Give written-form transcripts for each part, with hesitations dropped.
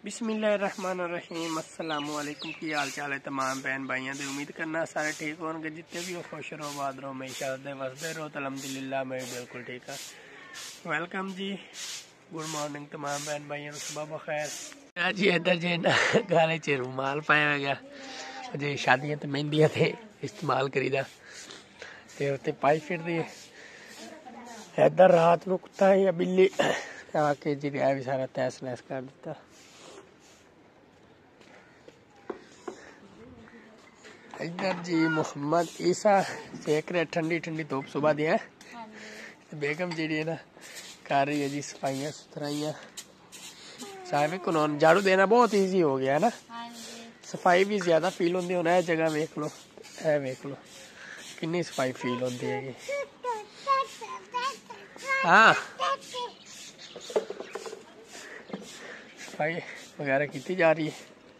बिस्मिल्लाहिर्रहमानिर्रहीम अस्सलामुअलैकुम। की हाल चाल है तमाम बहन भाइयों की। उम्मीद करना सारे ठीक होंगे, जितने भी हो खुश रहो, आबाद रहो, हमेशा वसदे रहो। तो अल्हम्दुलिल्लाह मैं बिल्कुल ठीक है। वेलकम जी, गुड मॉर्निंग तमाम बहन भाइयों को, सुबह बखैर जी। इधर जे ना गाले च रुमाल पाया गया जे शादियां तो मेहंदियां थे इस्तेमाल करीदा ते उत्ते पाई फिरदी। इधर रात को कुत्ता या बिल्ली आके जी भी सारा तहस नहस कर दिता। इधर जी मोहम्मद ईसा सेक रहे ठंडी ठंडी धूप सुबह दी है। बेगम जी है ना कर रही है जी सफाइयाँ सुथराइयाँ। साहब को झाड़ू देना बहुत इजी हो गया है ना, सफाई भी ज्यादा फील होती है। जगह वेख लो, है वेख लो कितनी सफाई फील होती है। हाँ सफाई वगैरह की जा रही है।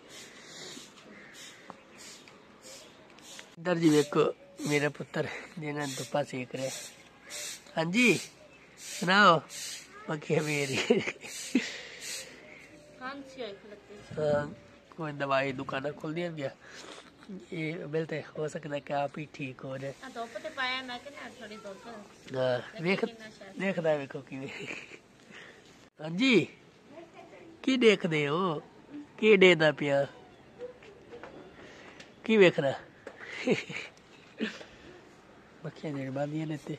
इधर जी देखो मेरा पुत्र जिन्हें धुप्पा सेक रहे। हाँ जी सुनाओ मक्खियाँ मेरी। हाँ कोई दवाई दुकान खोल दिया गया, ये मिलते हो सकता है कि आप ही ठीक हो जाए। हाँ देखता है देखो कि। हाँ जी की देखते हो की देखता पिया की वेखना। मक्खियाँ जेड़ बांधियां लेते।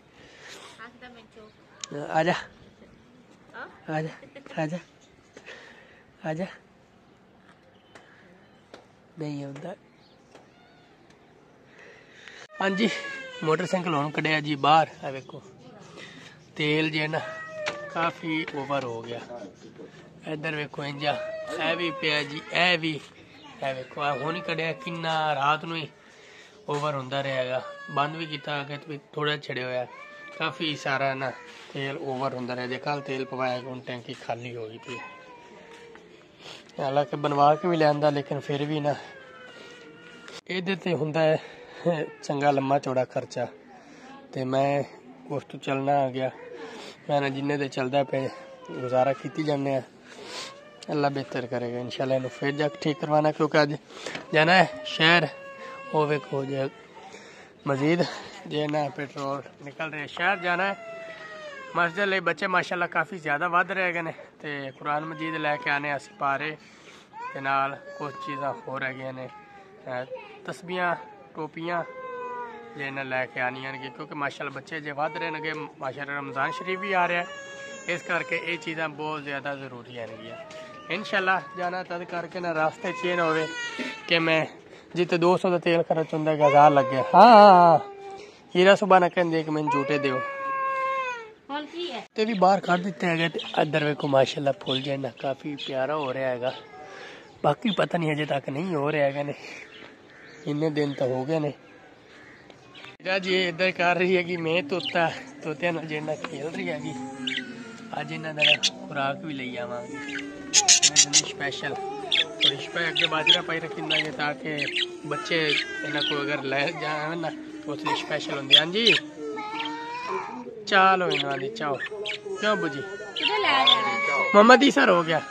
आजा आजा आजा आजा नहीं होता। हाँ जी मोटरसाइकिल हुण कढ़िया जी बाहर। है वेखो तेल जे ना काफ़ी ओवर हो गया। इधर वेखो इंजा ए भी पिया जी, ए भी है वेखो हुण ही कढ़िया किन्ना रात नूं ही ओवर होंदा रहेगा। बंद भी किया अगे तो थोड़ा छड़िया होया, काफ़ी सारा ना तेल ओवर होंदा रहा। जे कल तेल पवाया हुण टैंकी खाली हो गई थी। हालांकि बनवा के भी लिया लेकिन फिर भी ना ये ते हुंदा है चंगा लम्मा चौड़ा खर्चा। तो मैं उस तो चलना आ गया, मैं जिन्ने दे चलदा पे गुजारा की जाने। अल्लाह बेहतर करेगा इंशाल्लाह। इन्हू फिर जाके ठीक करवाना क्योंकि अज जाना है शहर। वो वेखो जे मजीद जे ना पेट्रोल निकल रहे शहर जाना है। मस्जिद ले बच्चे माशाल्लाह काफ़ी ज़्यादा वध रहे गए ते कुरान मजीद लैके आने अस पारे ते नाल कुछ चीज़ां होर है ने तस्बियां टोपियां जे ना लैके आनियां ने क्योंकि माशाल्लाह बच्चे जे वध रहे ने। माशाल्लाह रमज़ान शरीफ भी आ रहा है, इस करके ये चीज़ां बहुत ज़्यादा ज़रूरी है। इंशाल्लाह जाना तद करके ना रास्ते च ये ना होवे कि मैं जिते 200 का तेल खर्च होंगे 1000 लग गया। हाँ हाँ हाँ हीरा सुबह ना कहते कि मैंने झूठे दो ते भी बाहर कर दिते है। इधर वेखो माशाल्लाह फुल जो ना काफ़ी प्यारा हो रहा है। बाकी पता नहीं अजे तक नहीं हो रहा है, इन्ने दिन तो हो गए ने। जी इधर कर रही है कि मैं तोता तोत्या नाल जे ना खेल रही है। अज इन्हों का खुराक भी ले आवांगे स्पैशल थोड़ी अगे बाजरा पाई रखी देंगे ताकि बच्चे इन्हों को अगर ले जाए ना तो उसलिए स्पैशल होंगे। हाँ जी चलो इन्हों की चाओ क्यों बुझी मोहम्मद ईसर हो गया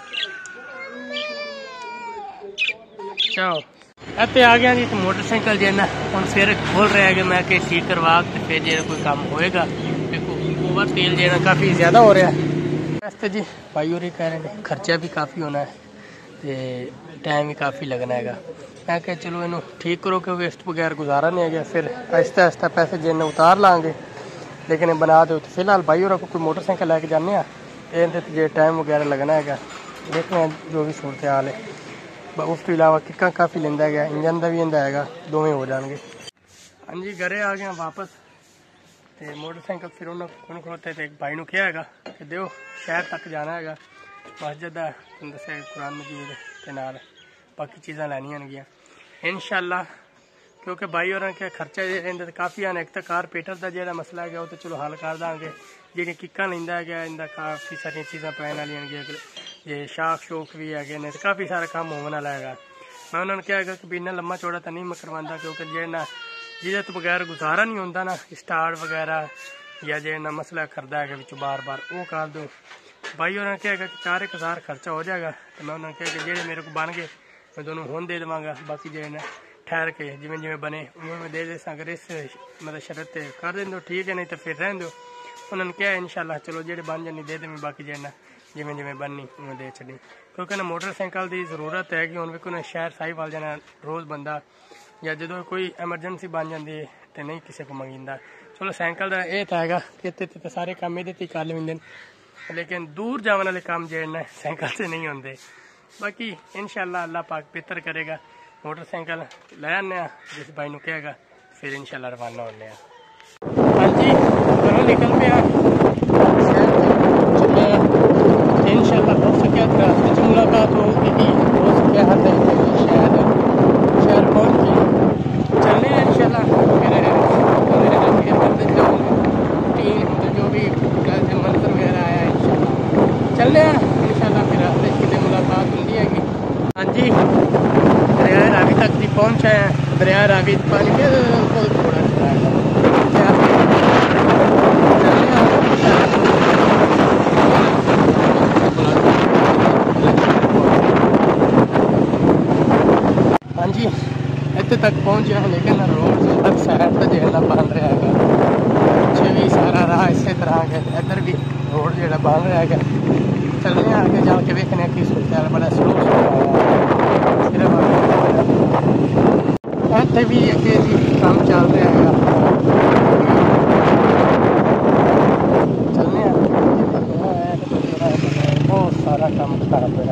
चाओ इतने आ गया जी। तो मोटरसाइकिल जो ना हम फिर खोल रहे हैं कि मैं कि ठीक करवा के फिर जो कोई काम होएगा। देखो ओवर तेल जो ना काफ़ी ज़्यादा हो रहा है। रास्ते जी भाई और कह रहे हैं खर्चा भी काफ़ी होना है तो टाइम भी काफ़ी लगना है। मैं क्या चलो इनू ठीक करो क्योंकि वेस्ट बगैर गुजारा नहीं है गया। फिर आहिस्ता आहिस्ता पैसे जिन उतार लाँगे लेकिन बना दो। तो फिलहाल भाई और कोई मोटरसाइकिल लैके जाने जो टाइम वगैरह लगना है देखते हैं जो भी सूरत हाल है। उस तो इलावा किक्का काफ़ी लेंदा गया, इंजन का भी इंदा है, दोवें हो जाएंगे। हाँ जी घरे आ गया वापस तो मोटरसाइकिल फिर उन्होंने खड़ोते तो एक भाई को कहा है कि दो शहर तक जाना है मस्जिद का दसा कुरान मजीद के नाल बाकी चीज़ा लैनिया ने इंशाल्लाह। क्योंकि भाई और के खर्चा इनका काफ़ी आने। एक तो कारपेटर का जो मसला है वो तो चलो हल कर देंगे। जी किक्का लेंदा है इनका काफ़ी सारिया चीज़ा पैन वाली जे शाख शौक भी है तो काफ़ी सारा काम होने वाला है। मैं उन्होंने कहा कि भी इन्ना लम्मा चौड़ा तो नहीं मैं करवाता क्योंकि जे ना जिदे तो बगैर गुजारा नहीं होता ना स्टार्ट वगैरह या जे ना मसला करता है बार बार वो कर दो भाई उन्होंने कहा कि 4,000 खर्चा हो जाएगा। तो मैं उन्होंने कहा कि जेडे मेरे को बन गए मैं दोनों होन दे देवांगा, बाकी जो है ना ठहर के जिमें जिमें बने उमें मैं दे दे। अगर इस मतलब शरत कर दें दो ठीक है, नहीं तो फिर रहने दो। उन्होंने कहा इंशाल्लाह चलो जेडे बन जानी दे दें, बाकी जो है ना जिमें जिमें बननी उमें दे छड़ी। क्योंकि ना मोटरसाइकिल की जरूरत है कि उन्हें कोई शहर साहिवाल जाना रोज़ बंदा या जो कोई एमरजेंसी बन जाती है तो नहीं किसी को मंगींदा। चलो साइकिल का यह तो है कि इतने सारे काम ये कर लेंगे, लेकिन दूर जाने वाले काम जो है साइकिल से नहीं होंगे। बाकी इंशाल्लाह अल्लाह पाक बेहतर करेगा। मोटरसाइकिल ले आने जिस भाई ने कहेगा फिर इंशाल्लाह रवाना होने। हाँ जी घरों निकल पे इंशाल्लाह हो सके रास्ते च मुलाकात होगी, हो सके हर शहर पहुँच के चलने हैं इंशाल्लाह। फिर जो भी मंजर वगैरह आया इंशाल्लाह चलने हैं इंशाल्लाह। फिर रास्ते कितने मुलाकात होती है। हाँ जी दरिया रावी तक भी पहुँचे हैं। दरिया रावी पानी थोड़ा हाँ जी इतने तक पहुँचे हैं, लेकिन रोड तक शहर तो जो है बन रहा है। पीछे भी सारा राह इसी तरह के इधर भी रोड जो बन रहा है। चलने आगे जाके देखने की सोचा बड़ा स्लो सिर्फ इतने भी अगे जी काम चल रहा है। चलने बहुत सारा काम खराब है।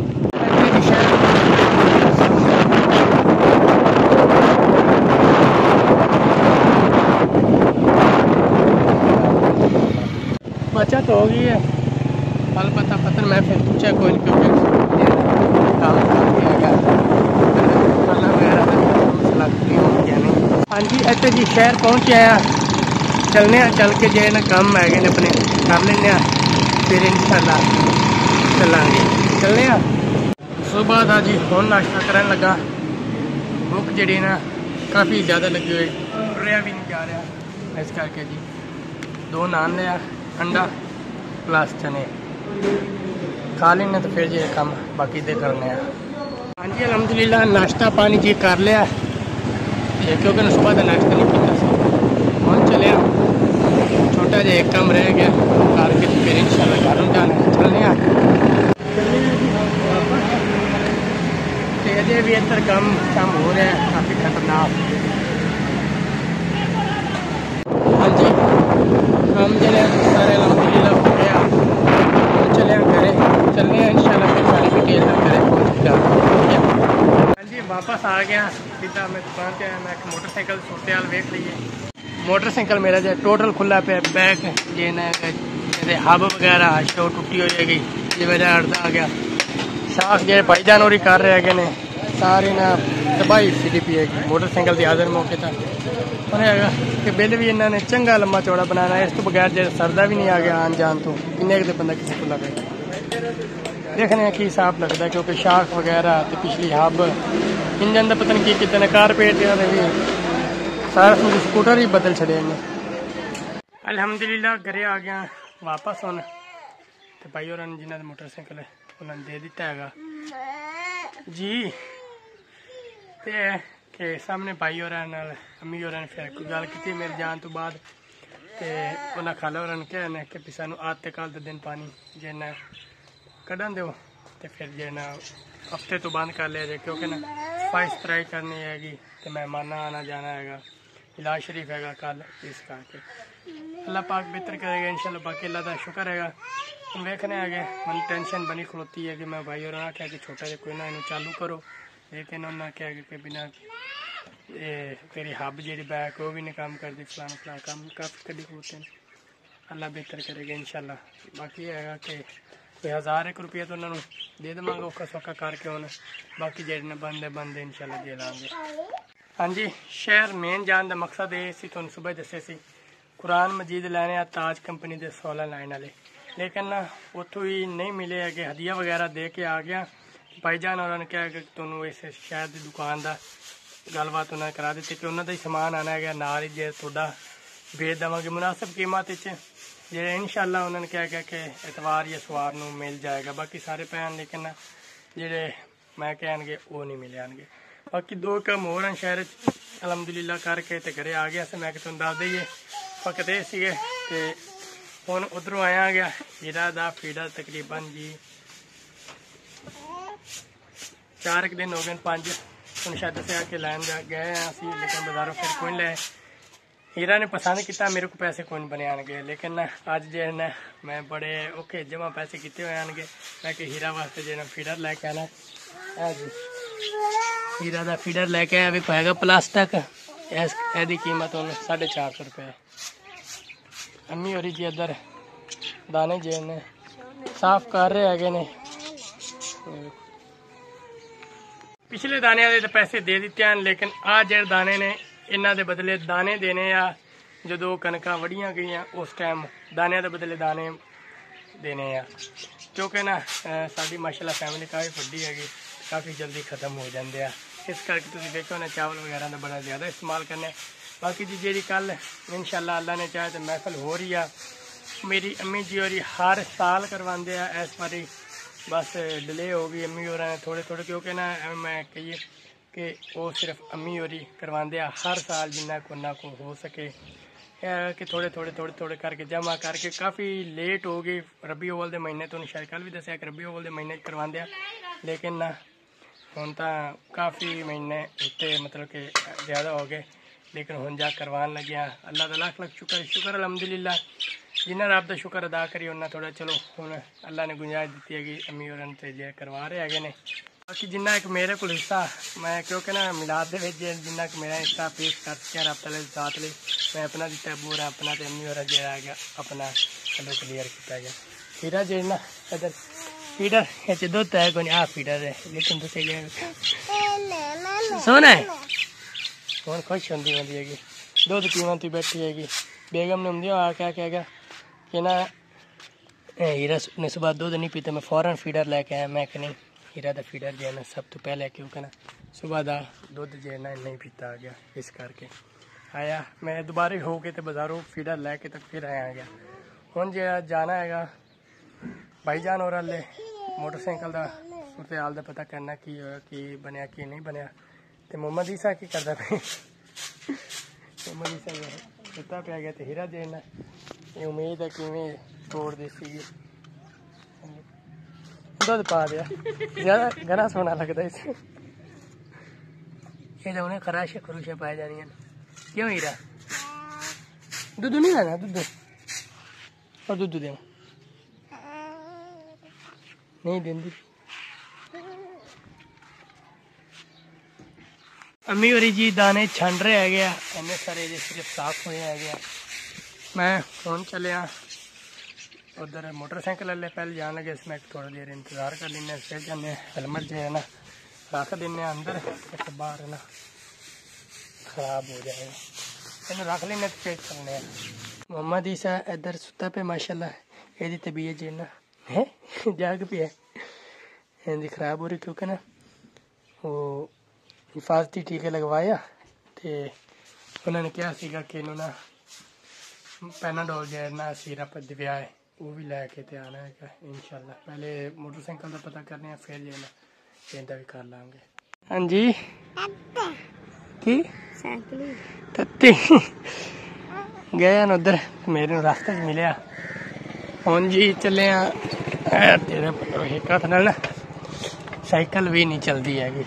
बचत हो गई है अलबत्त पत्थर मैं फिर पूछा कोई नहीं, क्योंकि काम मसला हो गया नहीं। हाँ जी इतने जी शहर पहुँचे हैं। चलने चल के जो है ना काम है अपने कर लें फिर इंशाल्लाह चलेंगे। चलने सुबह था जी फोन नाश्ता करने लगा। भुख जी ना काफ़ी ज़्यादा लगी हुई, रहा भी नहीं जा रहा, इस करके जी 2 नान लिया अंडा प्लस चने खा लेने तो फिर ये काम बाकी दे करने। हाँ जी अलहमदुलिल्लाह नाश्ता पानी जी कर लिया क्योंकि सुबह का नाश्ता नहीं पीता सी। हम चले छोटा जहा एक काम रह गया करके फिर इंशाल्लाह घर में जाना चलने। अजय भी इधर काम हो रहा है काफ़ी खतरनाक। हाँ जी हम चले सारे अलहमदुलिल्लाह हो गया, चले घरे चलने इंशाल्लाह फिर सारी डिटेल घरे पहुँच जाते। हाँ जी वापस आ गया सीधा मैं दुकान पे आया। मैं मोटरसाइकिल सूरत हाल वेख लीजिए। मोटरसाइकिल मेरा जो टोटल खुला पे बैक जे हब वगैरह शो टुटी हो जाएगी, ये वजह अर्दा आ गया। साख जो भाईजान और कर रहे हैं सारे ना तबाही सीधी पी है मोटरसाइकिल की हाजिर मौके तक उन्हें कि बिल भी इन्होंने चंगा लम्बा चौड़ा बनाना। इस तो बगैर जो सरदा भी नहीं आ गया आन जान तो किन्ने के बंदा किसी को लगे देखने की हिसाब लगता है, क्योंकि शाख वगैरह तो पिछली हब इंजन का पता नहीं की कितने कारपेट भी सारा स्कूटर ही बदल छड़े इन्हें। अल्हम्दुलिल्लाह घरे आ गया वापस होना तो भाई और जिन्होंने मोटरसाइकिल है उन्होंने दे दिता है जी। तो कि सामने भाई और अम्मी और फिर कोई गल की मेरे जान तो बाद तो उन्हें खाला और कहना कि सानू आते कल के दिन पानी जे ना कढ़न दो तो फिर जे ना हफ्ते तो बंद कर लिया जाए, क्योंकि ना सफाई सुथराई करनी हैगी तो मेहमाना आना जाना है। इलाज शरीफ है कल, इस करके अल्लाह पाक बेहतर करेगा इंशाल्लाह। बाकी अल्लाह का शुक्र है। हम देखने आगे मन टेंशन बनी खलोती है कि मैं भाई और क्या कि छोटा जो कोई ना इन्हें चालू करो, लेकिन उन्होंने क्या कि बिना तेरी हब जी बैक वो भी नहीं काम करती फलाना फलाना काम काफ़ी कड़ी खलोते हैं। अल्लाह बेहतर करेगा इंशाल्लाह। बाकी है कि कोई 1000 रुपया तो उन्होंने दे देवांगा औखा सौखा करके उन्हें, बाकी जेडे बंदे बंदे इंशाल्लाह दे लाँगे। हाँ जी शहर मेन जान का मकसद ये सी तुहानू सुबह दसे सी कुरान मजीद लैने ताज कंपनी के 16 लाइन वाले, लेकिन ना उतों ही नहीं मिले है कि हदिया वगैरह दे के आ गया। भाईजान उन्होंने कहा कि तुहानू इस शहर की दुकान का गलबात उन्होंने करा दी कि उन्होंने ही समान आना है नाल ही जे थोड़ा बेच देवांगे मुनासिब कीमत जे इंशाल्लाह उन्होंने क्या क्या कि एतवार या सवार नूं मिल जाएगा। बाकी सारे पैन लेकिन जेडे मैं कहणगे वो नहीं मिले आएंगे। बाकी दो काम होर हैं शहर अलहमदुलिल्लाह करके ते घरे आ गया। मैं तुहानूं दस दईए पकते सीगे ते हुण उधरों आया गया हीरा दा फीडर तकरीबन जी 4 दिन हो गए 5 तुहानूं शायद दस्सिया कि लैन गए असीं लेकिन बाजारों फिर कोई लै हीरा ने पसंद किया। मेरे को पैसे कोई बने आएंगे लेकिन अज जो है मैं बड़े औखे जमा पैसे किए हुए आएंगे। मैं कि हीरा वास्ते जो फीडर लैके आना जी हीरा का फीडर लैके आया भी पाएगा प्लास्टिक इसकी कीमत उन्हें 450 रुपये। अम्मी होरी जी इधर दाने जे ने साफ कर रहे है ने पिछले दाने वाले तो पैसे दे दिते हैं लेकिन आ जेड़े दाने ने इन्हों के बदले दाने देने आ जो कनक वढ़िया गई उस टाइम दाने के बदले दाने देने आ क्योंकि ना साड़ी माशाल्लाह फैमिली काफ़ी वड्डी हैगी काफ़ी जल्दी ख़त्म हो जाते हैं। इस करके तुम देखो ना चावल वगैरह का बड़ा ज़्यादा इस्तेमाल करने। बाकी जी जी कल इंशाल्लाह अल्लाह ने चाहे तो महफिल हो रही है। मेरी अम्मी जी होरी हर साल करवाते हैं इस बारी बस डिले हो गई अम्मी होर थोड़े थोड़े क्योंकि ना मैं कहिए कि वो सिर्फ अम्मी होरी करवाते हैं हर साल जिन्ना को हो सके कि थोड़े थोड़े थोड़े थोड़े करके जमा करके काफ़ी लेट हो गई। रबी अव्वल के महीने तो शायद कल भी दसिया कि रबी अव्वल के महीने करवाते हैं लेकिन ना हुण तो काफ़ी महीने उत्ते मतलब कि ज़्यादा हो गए लेकिन हुण जा करवान लगे। अल्लाह का लाख लाख शुक्र अलहमदुलिल्लाह जिन्ना रब का शुक्र अदा करिए उन्ना थोड़ा चलो हुण अल्लाह ने गुंजाइश दी है कि अम्मी होरां ते जे करवा रहे है ने। बाकी जिन्ना एक मेरे को हिस्सा मैं क्योंकि ना मिलाद दे विच जिन्ना कि मेरा हिस्सा पेश कर सकिया रब तआला दे साथ ले मैं अपना दिता पूरा अपना ते अम्मी होरां जेड़ा है अपना चलो क्लीयर किया गया। हीरा जे ना इधर फीडर ये दुध है कोई आ फीडर है लेकिन तुझे सोना है हूँ खुश होंगी हैगी दुध पीवन तू बैठी हैगी बेगम ने होंगे आ क्या कहेगा कि ना हीरा ने सुबह दुध नहीं पीता मैं फौरन फीडर लैके आया। मैं कि नहीं हीरा का फीडर जो है ना सब तो पहले क्योंकि ना सुबह का दुध जो है ना नहीं पीता आ गया इस करके आया मैं दोबारा हो के तो बाजारों फीडर लैके तो फिर आया गया। हूँ जो जाना है भाईजान और हले मोटरसाइकिल का सूरत हाल का पता करना की बनया की नहीं बनया तो मोहम्मद ईसा की करता पे मोहम्मद ईसा सुता पे गया तो हीरा देना ये उम्मीद है कि तोड़ दी सी दुध पा दिया ज़्यादा घना सोना लगता इस ये तो उन्हें खराशे खरूशे पाई जानी है क्यों हीरा दूध नहीं लेना दूध और दूध देना नहीं देंदी। अम्मी होरी जी दाने छंड रहे है गया इन्ने सारे सिर्फ साफ हुए है गया। मैं हूँ चलिया उधर मोटरसाइकिल वाले पहले जान लगे इसमें थोड़ा देर इंतज़ार कर लें फिर जाने हेलमेट जो है ना रख देने अंदर एक बाहर है ना ख़राब हो जाएगा इन रख लेने तो फिर चलने। मोहम्मद ईसा इधर सुता पे माशाल्लाह यदी तबीयत जो ना है जाग भी है हिंदी खराब हो रही क्योंकि ना वो हिफाजती टीके लगवाया तो उन्होंने कहा सीगा कि इन्हों ना पैनाडोल जो है ना सिरप दिव्या है वो भी लैके तो आना है इंशाल्लाह। पहले मोटरसाइकिल का पता करने हैं फिर जो है ना इनका भी कर लाँगे। हाँ जी की तत्ती गए ना उधर मेरे रास्ते च मिले हूँ जी चले तेरे एक हथ ना साइकिल भी नहीं चलती हैगी।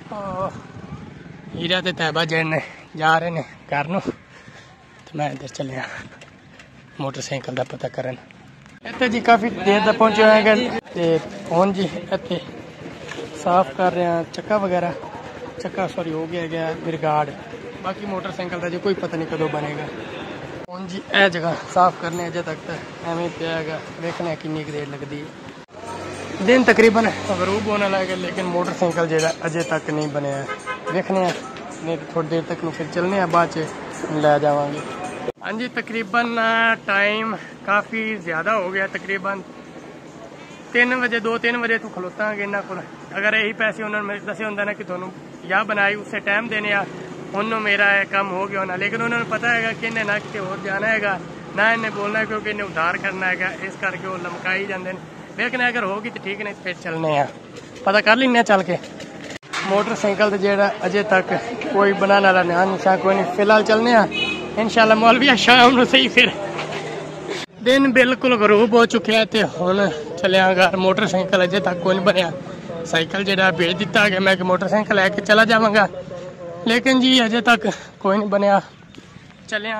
हीरा ते तैबा जने जा रहे ने घर नूं तो मैं इधर चलिया मोटरसाइकिल का पता करन। इत्थे जी काफ़ी देर तक पहुँचे हैं हूँ जी इत्थे साफ कर रहे हैं चक्का वगैरह चक्का सॉरी हो गया बिरगाड़ बाकी मोटरसाइकिल का जो कोई पता नहीं कदों बनेगा। हूँ जी यह जगह साफ करने अजे तक तो एवं पिया है वेखने किन्नी देर लगती है। दिन तकरीबन गरूब होने लगे लेकिन मोटरसाइकिल जो अजे तक नहीं बनया वेखने नहीं तो थोड़ी देर तक फिर चलने बाद लै जावांगे। हाँ जी तकरीबन टाइम काफ़ी ज़्यादा हो गया तकरीबन 3 बजे 2-3 बजे तो खलोता हाँ इन्होंने को अगर यही पैसे उन्होंने दसे होंगे ना कि थोनू या बनाई उससे टाइम देने उन्होंने मेरा काम हो गया होना लेकिन उन्होंने पता है कि इन्हें ना कितने होर जाना है ना इन्हें बोलना क्योंकि इन्हें उधार करना है, इस करके वो लमका ही जाते हैं। देखने अगर होगी तो ठीक, नहीं फिर चलने हैं, पता कर लें चल के। मोटरसाइकिल तो जेड़ा अजे तक कोई बनाने वाला निशान कोई नहीं। फिलहाल चलने हैं इंशाल्लाह मौलवी शाम ਨੂੰ सही। फिर दिन बिल्कुल गरूब हो चुके हैं तो हुण चलिया घर। मोटरसाइकिल अजे तक कोई नहीं बनया। साइकिल जेड़ा भेज दिता गया, मैं कि मोटरसाइकिल लैके चला जावांगा, लेकिन जी अजे तक कोई नहीं बनया। चलिया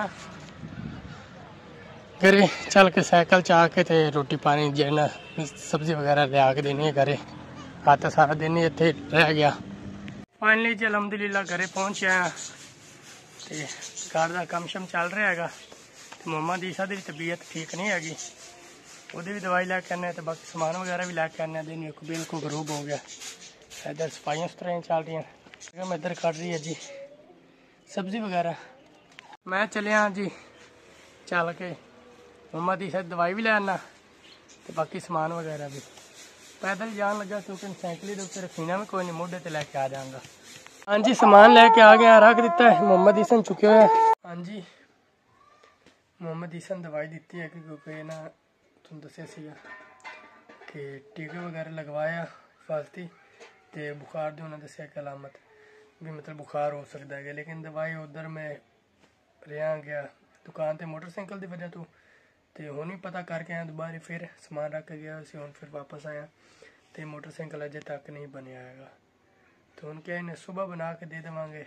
घरे चल के साइकिल चा के ते रोटी पानी जेना सब्जी वगैरह लिया के देनी है घरे। आता सारा दिन ही इत्थे रह गया। फाइनली जी अलहमदुलिल्लाह घरे पहुंच आया ते घर का कम शम चल रहा है। मम्मा दी ईसा की तबीयत ठीक नहीं हैगी, ਉਹਦੀ भी दवाई लैके आने, तो बाकी समान वगैरह भी लैके आने। दिन बिल्कुल गरूब हो गया। इधर सफाइयाँ सुथराइयाँ चल रही हैं। मैं इधर कट रही है जी सब्जी वगैरह। मैं चलिया जी चल के मम्मा दी शायद दवाई भी ले आना, तो बाकी समान वगैरह भी पैदल जान लगा क्योंकि साइकिल के उत्ते रखीना में कोई नहीं, मोढे ते लैके आ जाऊँगा। हाँ जी समान लैके आ गया, रख दिता है। मोहम्मद ईसन चुके हुए। हाँ जी मोहम्मद ईसन दवाई दी है क्योंकि ना तुम दसिया कि टीके वगैरह लगवाया हिफाजती, तो बुखार की उन्होंने दसिया कि अलामत भी मतलब बुखार हो सकता है। लेकिन दवाई उधर मैं रहा गया दुकान पर मोटरसाइकिल की वजह तो हुण ही पता करके आया दोबारा, फिर समान रख के गया उसे। हुण फिर वापस आया तो मोटरसाइकिल अजे तक नहीं बनया है, तो हुण क्या इन्हें सुबह बना के दे देवांगे।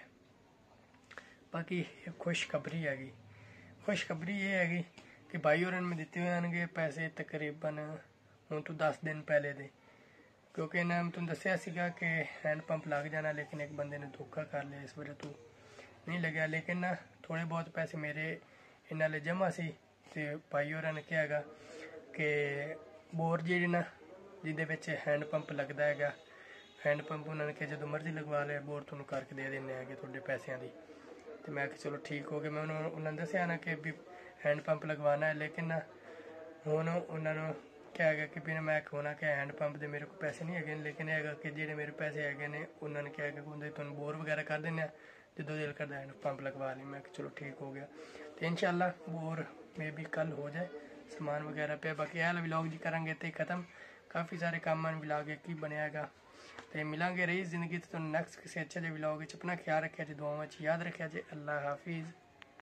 बाकी खुशखबरी हैगी, खुशखबरी ये हैगी कि भाई और में दिते हुए हैं पैसे तकरीबन हूँ तो 10 दिन पहले दे, क्योंकि इन्हें तुम दसिया सीगा कि हैंड पंप लग जाना, लेकिन एक बंदे ने धोखा कर लिया, इस वजह तो नहीं लगे। लेकिन ना थोड़े बहुत पैसे मेरे इन्हें जमा सी, तो भाई और ने क्या है कि बोर जी ना जिदे हैंड पंप लगता है, हैंड पंप उन्होंने कहा जो मर्जी लगवा लिया, बोर तुम करके दे देने थोड़े पैसों की। तो मैं चलो ठीक हो गया। मैं उन्होंने दसिया ना कि भी हैंड पंप लगवाना है, लेकिन ना हूँ उन्होंने क्या है कि भी मैं होना कि हैंड पंप के मेरे को पैसे नहीं है, लेकिन है कि जेडे मेरे पैसे है ने उन्होंने क्या है कि तुम बोर वगैरह कर देने, जो दिल करता हैंड पंप लगवा ली। मैं चलो ठीक हो गया। तो इंशाल्लाह बोर में भी कल हो जाए, समान वगैरह पे। बाकी यह व्लॉग जी करेंगे तो ख़त्म, काफ़ी सारे काम व्लॉग एक ही बनेगा। तो मिलेंगे रही जिंदगी तो नेक्स्ट किसी अच्छे व्लॉग। अपना ख्याल रखा जी, दुआओं याद रखा जी। अल्लाह हाफिज़।